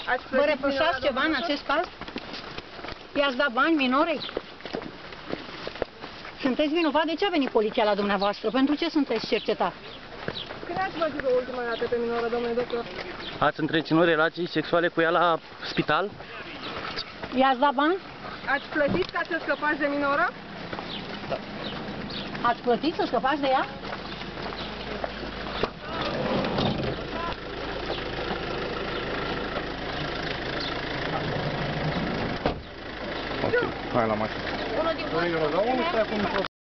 Vă reproșați ceva în acest caz? I-ați dat bani minorei? Sunteți vinovat? De ce a venit poliția la dumneavoastră? Pentru ce sunteți cercetat? Când ați văzut o ultima dată pe minoră, domnule doctor? Ați întreținut relații sexuale cu ea la spital? I-ați dat bani? Ați plătit ca să scăpați de minoră? Ați plătit să scăpați de ea? Ok, hai la mașină. Unul din